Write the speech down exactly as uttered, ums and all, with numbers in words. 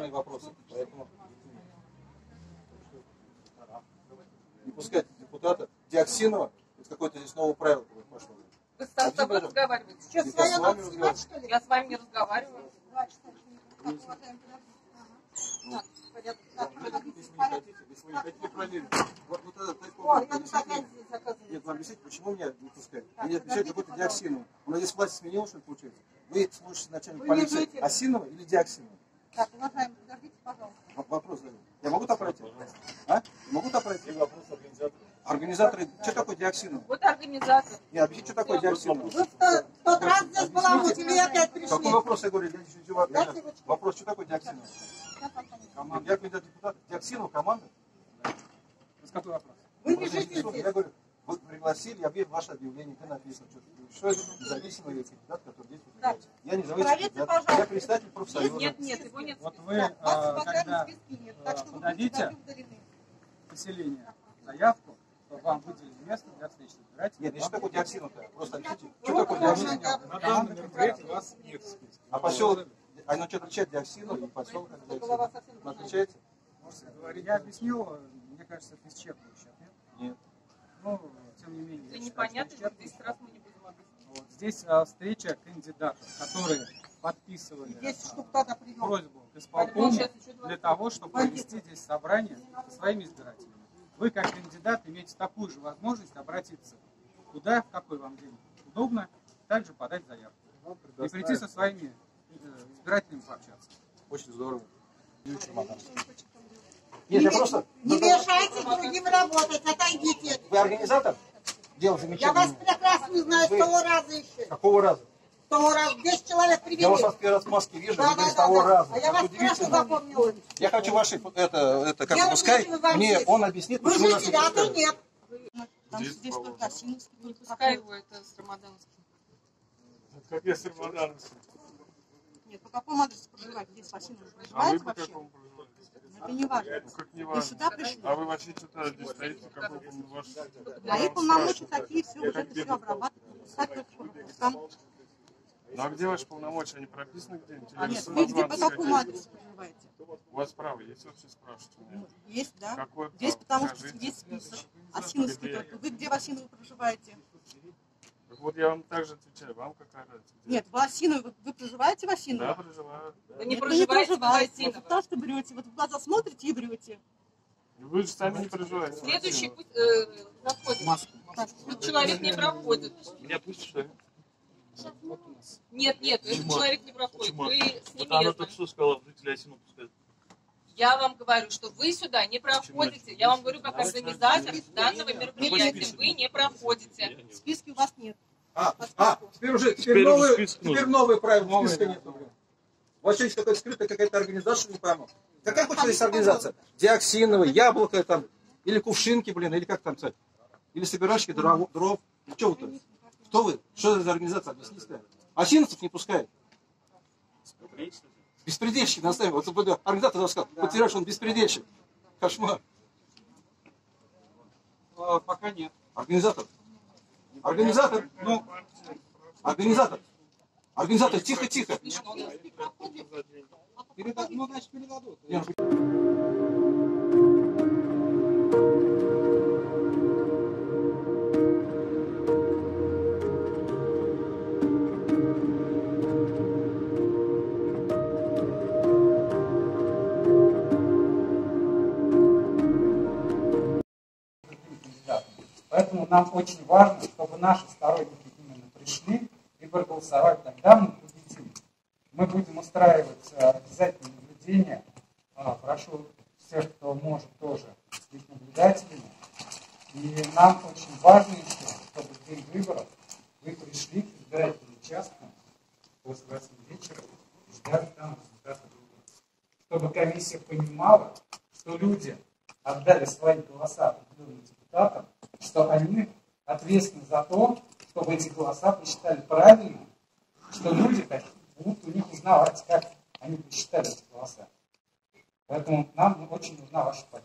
процессуальные вопросы. Поэтому не пускайте депутата Диоксинова. Это какое-то здесь новое правило пошло. Вы с собой разговариваете? Сейчас я с вами разговариваю. Я с вами не разговариваю. Если не хотите, если вы не хотите проверить. Вот, вот это такое. Нет, вам объясните, почему меня не пускают? Мне отвечают какой-то Диоксинов. У нас здесь власть сменилась, что ли, получается? Вы слушаете начальник полиции Асинова или Диоксинова? Так, уважаемый, подождите, пожалуйста. Вопрос задаю. Я могу там пройти? А? Могу там пройти? Вопрос организатора. Организаторы, что такое Диоксинов? Вот организатор. Не, объясните, что такое Диоксинов? Вы в тот раз здесь баламутили и опять пришли. Какой вопрос, я говорю, вопрос, что такое Диоксинов? Команда. Я кандидат депутат. Диоксинов, команда? С какой вопрос? Вы не жители здесь. Я говорю, вы пригласили, я вижу ваше объявление, ты написано, что это независимый кандидат, который здесь является. Я независимый кандидат, я представитель профсоюза. Нет, нет, его нет. Вот вы, а, когда а, подадите поселение заявку, то вам выделили место для встречи. Нет, что такое Диоксинов-то? Просто объясните, что такое Диоксинов? На данном мероприятии у вас нет списка. А поселок, оно что отличает Диоксинов и поселок от Диоксинов? Отличается? Я объяснил, мне кажется, это исчерпывающий ответ. Нет. Ну, тем не менее. Это непонятно, что десять раз мы не будем объяснять. Вот. Здесь а, встреча кандидатов, которые подписывали а, просьбу к исполкому для того, чтобы провести здесь собрание со своими избирателями. Вы, как кандидат, имеете такую же возможность обратиться куда, в какой вам день удобно, также подать заявку. И прийти со своими избирателями пообщаться. Очень здорово. Нет, я просто... Не мешайте другим работать, отойдите. Вы организатор? Дело Я замечательное. вас прекрасно знаю, с Вы- того раза еще. Какого раза? С того раза десять человек привели. Я вас в первый раз в Москве вижу, Да, вы говорите, да, с того да. раза. А я Это вас хорошо удивительно. запомнила. Я хочу ваши, это, это как Я пускай, слушаю вам мне здесь. он объяснит, Вы почему нас не жители, а то пускают. нет. Там здесь только Осиновский. Не пускай его, это с Рамадановским. Как я с Рамадановским. Нет, по какому адресу проживаете? Здесь в Осиновом А вы проживаете по вообще? какому проживаете? Это не важно. Ну как не Вы важно. сюда пришли? А вы вообще что-то здесь стоите, какой ваш... Мои полномочия такие, все, уже это все обрабатывают. Пускать только по пропускам. Ну а где ваши полномочия? Они прописаны где-нибудь? Или Нет, с вы где по самозванцы какому какие-то? адресу проживаете? У вас право есть вообще спрашивать у меня? Есть, да? Какое Здесь право? потому что Покажите. есть список. Осиновский Где? только. Вы где в Осиново проживаете? Так вот я вам также отвечаю, вам какая разница? Где? Нет, в Осиново. Вы, вы проживаете в Да, Осиново? проживаю. Вы не Нет, вы проживаете в проживаете. Осиново. Вот просто брете. Вот в глаза смотрите и брете. Вы же сами не проживаете. Следующий пусть э, проходит. Тут человек не проходит. Меня пусть что ли? Нет, нет, этот человек не проходит. Почему? Вы с ними Она резко. только что сказала, жители Осинового пускают. Я вам говорю, что вы сюда не проходите. Я вам говорю, как организатор данного мероприятия. Вы не проходите. Списки у вас нет. А, а, теперь уже, теперь, Теперь уже новые, список теперь нужен. новые правила, списка нет. блин. У вас что, есть какая-то скрытая какая-то организация, не пойму. Какая хоть есть организация? Диоксиновая, яблоко там, или кувшинки, блин, или как там, кстати? Или собирашки дров, дров. Ну, что вы тут? Кто вы? Что это за организация? Объясните. Осиновцев не пускают. Беспредельщик, наставим. Вот организатор сказал, потеряешь, он беспредельщик. Кошмар. А, пока нет. Организатор. Организатор. Ну, организатор. Организатор, тихо, тихо. Переда... Ну, значит, передадут. Поэтому нам очень важно, чтобы наши сторонники именно пришли и проголосовали. Тогда мы победим. Мы будем устраивать обязательно наблюдение. Прошу всех, кто может, тоже быть наблюдателями. И нам очень важно еще, чтобы в день выборов вы пришли к избирательным участкам после восьми вечера и ждали там результаты выборов. Чтобы комиссия понимала, что люди отдали свои голоса определенным депутатам, что они ответственны за то, чтобы эти голоса посчитали правильно, что люди будут у них узнавать, как они посчитали эти голоса. Поэтому нам очень нужна ваша поддержка.